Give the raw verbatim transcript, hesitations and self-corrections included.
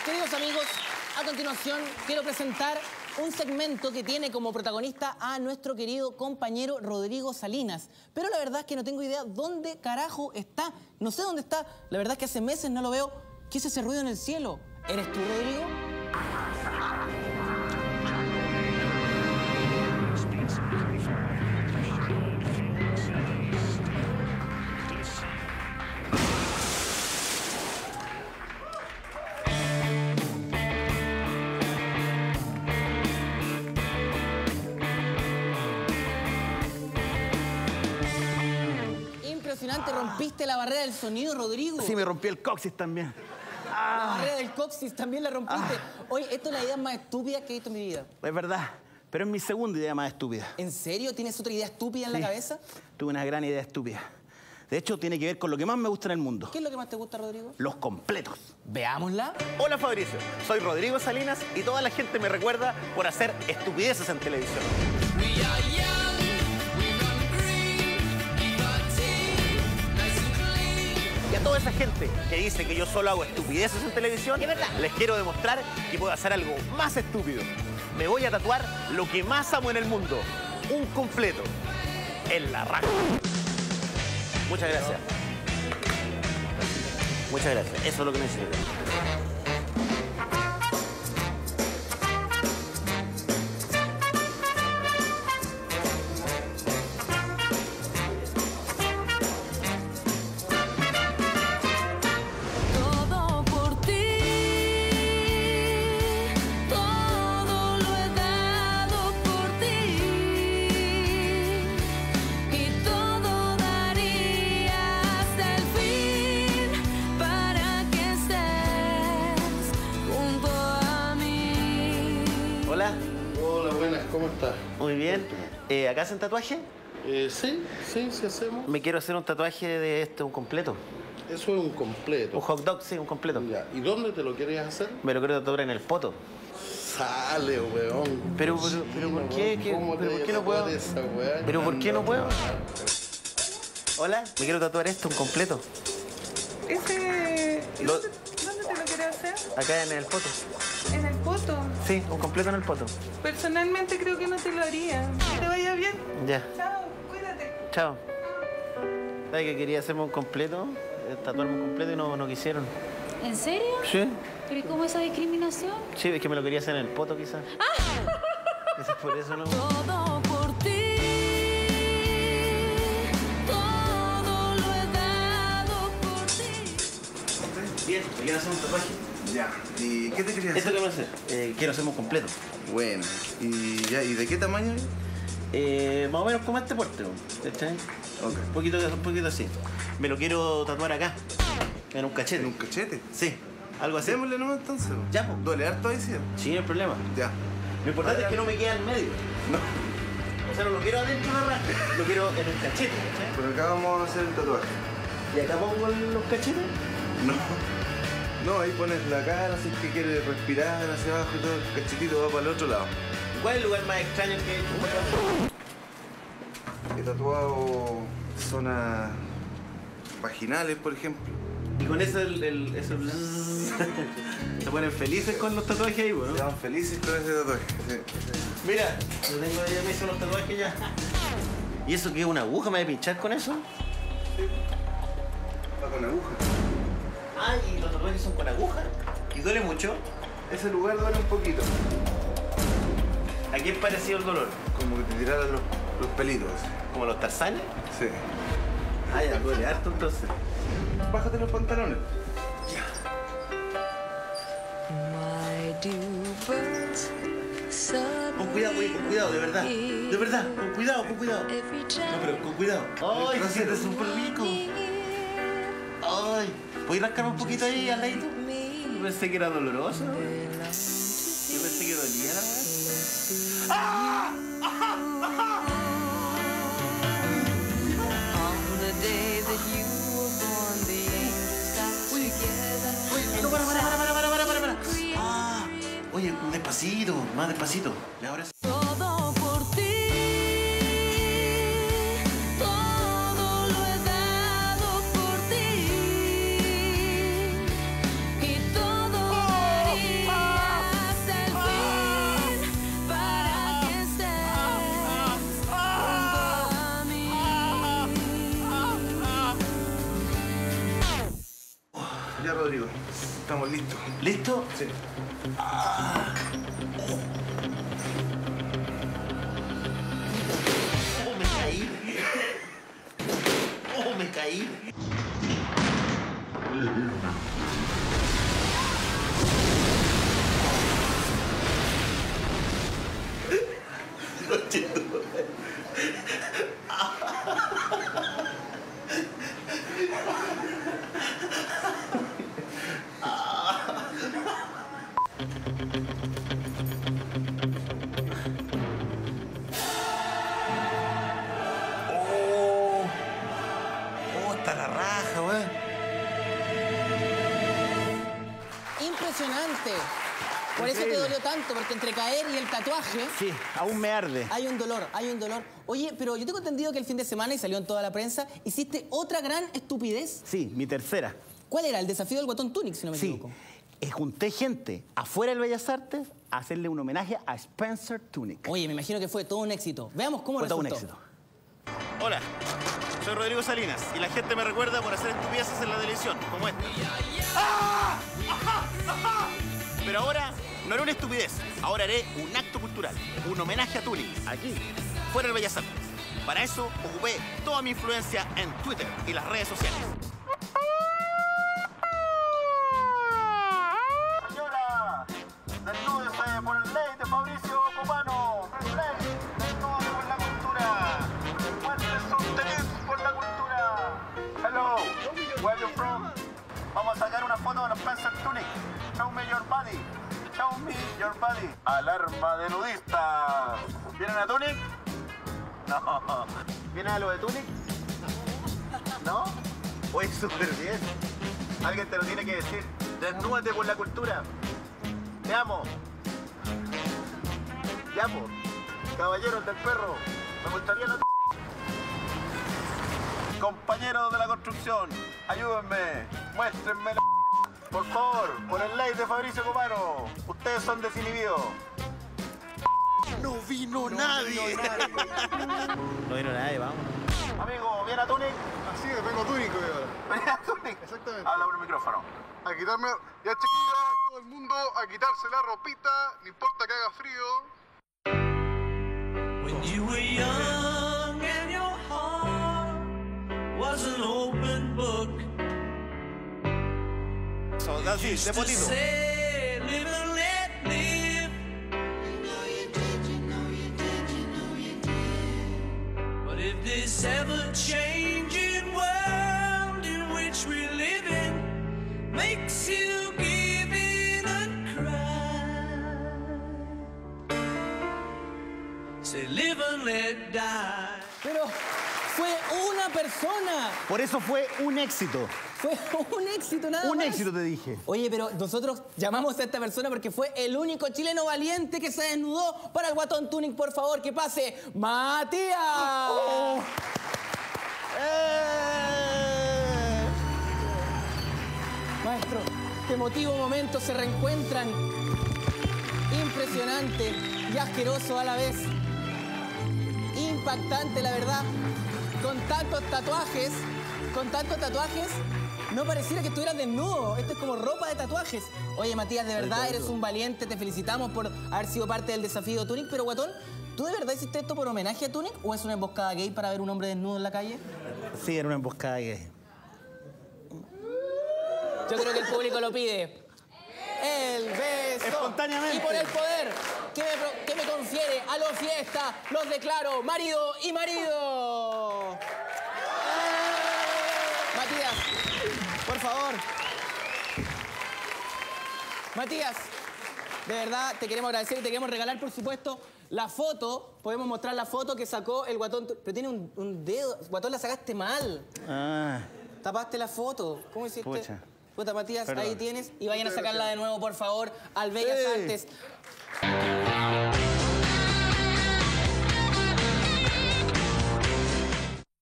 Queridos amigos, a continuación quiero presentar un segmento que tiene como protagonista a nuestro querido compañero Rodrigo Salinas. Pero la verdad es que no tengo idea dónde carajo está. No sé dónde está. La verdad es que hace meses no lo veo. ¿Qué es ese ruido en el cielo? ¿Eres tú, Rodrigo? Impresionante, rompiste la barrera del sonido, Rodrigo. Sí, me rompí el coxis también. La barrera del coxis también la rompiste. Ah. Oye, esto es la idea más estúpida que he visto en mi vida. Es verdad, pero es mi segunda idea más estúpida. ¿En serio? ¿Tienes otra idea estúpida en Sí, la cabeza? Tuve una gran idea estúpida. De hecho, tiene que ver con lo que más me gusta en el mundo. ¿Qué es lo que más te gusta, Rodrigo? Los completos. Veámosla. Hola Fabricio, soy Rodrigo Salinas y toda la gente me recuerda por hacer estupideces en televisión. Y a toda esa gente que dice que yo solo hago estupideces en televisión, les quiero demostrar que puedo hacer algo más estúpido. Me voy a tatuar lo que más amo en el mundo, un completo, en la raja. Muchas gracias. Muchas gracias, eso es lo que necesito. Hola. Hola, buenas, ¿cómo estás? Muy bien. Eh, ¿Acá hacen tatuaje? Eh, sí, sí, sí hacemos. Me quiero hacer un tatuaje de este, un completo. Eso es un completo. Un hot dog, sí, un completo. Ya, ¿y dónde te lo querías hacer? Me lo quiero tatuar en el poto. Sale, weón. Pero, pero, pero ¿por qué? ¿Qué? ¿Cómo ¿Pero te por qué no voy a puedo? tatuar esa weá? ¿Pero por qué no puedo? Anda. Hola, me quiero tatuar esto, un completo. Ese... ¿y Lo- ¿Dónde, dónde te lo quieres hacer? Acá en el poto. ¿En el poto? Sí, un completo en el poto. Personalmente creo que no te lo haría. Que te vaya bien. Ya, Chao, cuídate. chao. ¿Sabes que quería hacerme un completo? eh, Tatuarme un completo y no, no quisieron. ¿En serio? Sí. ¿Pero y cómo esa discriminación? Sí, es que me lo quería hacer en el poto quizás. Quizás por eso no. Todo por ti. Todo lo he dado por ti. Bien, me quiero hacer un tatuaje. Ya, ¿y qué te querías ¿Esto hacer? qué me hacer? Eh, quiero hacerme un completo. Bueno, ¿y, ya, ¿y de qué tamaño? Eh, más o menos como este porte, ¿cachai? Ok. Un poquito, un poquito así. Me lo quiero tatuar acá, en un cachete. ¿En un cachete? Sí, algo así. Hacémosle nomás entonces. Ya, po. ¿Duele harto ahí, sí? Sí, no hay problema. Ya. Lo importante es que no me quede en medio. No, O sea, no lo quiero adentro de la raja, lo quiero en un cachete, ¿cachai? por acá vamos a hacer el tatuaje. ¿Y acá pongo los cachetes? No. No, ahí pones la cara, si es que quieres respirar hacia abajo y todo, el cachetito va para el otro lado. ¿Cuál es el lugar más extraño que he hecho? He tatuado zonas vaginales, por ejemplo. Y con eso, el, el, eso se ponen felices con los tatuajes ahí, ¿no? Estaban felices con ese tatuaje. Sí. Mira, yo tengo, ya me hizo los tatuajes ya. ¿Y eso qué es una aguja? ¿Me voy a pinchar con eso? Va con aguja. Ah, y los tatuajes son con aguja. ¿Y duele mucho? Ese lugar duele un poquito. ¿A qué es parecido el dolor? Como que te tiraran los, los pelitos. ¿Como los tarzanes? Sí. Ah, ya, duele harto entonces. Bájate los pantalones. Con cuidado, güey, con cuidado, de verdad. De verdad, con cuidado, con cuidado. No, pero con cuidado. ¡Ay, se siente súper rico! ¡Ay! ¿Puedes rascarme un poquito ahí al ladito? Yo pensé que era doloroso. Yo pensé que dolía la verdad. ¡Ah! Oye, no, para, para, para, para, para, para, para. Ah, oye, despacito, más despacito. Y ahora sí. Todo por ti. Todo lo he dado por ti. Y todo daría estamos listos. ¿Listo? Sí. Ah. Oh, me caí. Oh, me caí. Oh, oh, está la raja, weón. Impresionante. Por eso te Increíble. dolió tanto, porque entre caer y el tatuaje Sí, aún me arde. hay un dolor, hay un dolor. Oye, pero yo tengo entendido que el fin de semana, y salió en toda la prensa, hiciste otra gran estupidez. Sí, mi tercera. ¿Cuál era? El desafío del Guatón Tunic, si no me Sí. equivoco. Eh, junté gente afuera del Bellas Artes a hacerle un homenaje a Spencer Tunick. Oye, me imagino que fue todo un éxito. Veamos cómo Fue todo un resultó. éxito. Hola, soy Rodrigo Salinas y la gente me recuerda por hacer estupideces en la televisión, como esta. ¡Ah! ¡Ajá! ¡Ajá! Pero ahora no haré una estupidez, ahora haré un acto cultural, un homenaje a Tunick, aquí, fuera del Bellas Artes. Para eso ocupé toda mi influencia en Twitter y las redes sociales. Señora, desnúdese por el ley de Fabricio Copano. Ley, desnúdese por la cultura. Muestre su interés por la cultura. Hello, where you from? Vamos a sacar una foto de los Spencer Tunick. Show me your body. Show me your body. Alarma de nudistas. ¿Vienen a Tunick? No. ¿Vienen a lo de Tunick? ¿No? Oye, súper bien. Alguien te lo tiene que decir. Desnúdate por la cultura. Te amo. Ya, po. Caballeros del perro. Me gustaría la... Compañeros de la construcción, ayúdenme. Muéstrenme la... Por favor, por el ley de Fabricio Copano. Ustedes son desinhibidos. No vino nadie. No vino nadie, vamos. Amigo, ¿viene a Tunick? Así es, vengo túnico ahora. ¿Viene a Tunick? Exactamente. Habla por el micrófono. A quitarme, ya chiquillas, todo el mundo a quitarse la ropita, no importa que haga frío. When you were young and your heart was an open book. So, así, de potito. Say, live and let live. But if this ever-changing world in which we live in makes you give in and cry, say, live and let die. Pero fue una persona. Por eso fue un éxito. Fue un éxito nada Un más. éxito, te dije. Oye, pero nosotros llamamos a esta persona porque fue el único chileno valiente que se desnudó para el Guatón Tunick. Por favor, que pase Matías. Oh. ¡Eh! Maestro, qué emotivo momento, se reencuentran. Impresionante y asqueroso a la vez. Impactante, la verdad. Con tantos tatuajes, con tantos tatuajes, no pareciera que estuvieras desnudo. Esto es como ropa de tatuajes. Oye, Matías, de verdad eres un valiente. Te felicitamos por haber sido parte del desafío Tunick. Pero, Guatón, ¿tú de verdad hiciste esto por homenaje a Tunick o es una emboscada gay para ver un hombre desnudo en la calle? Sí, era una emboscada gay. Yo creo que el público lo pide. El beso. Espontáneamente. Y por el poder que me, pro- que me confiere a los fiestas, los declaro marido y marido. Matías, por favor. Matías, de verdad te queremos agradecer y te queremos regalar, por supuesto, la foto. Podemos mostrar la foto que sacó el Guatón. Pero tiene un, un dedo. Guatón, la sacaste mal. Ah, Tapaste la foto. ¿Cómo hiciste? Pucha. Puta, Matías, Perdón. ahí tienes. Y vayan a sacarla de nuevo, por favor, al Bellas Sí. Artes.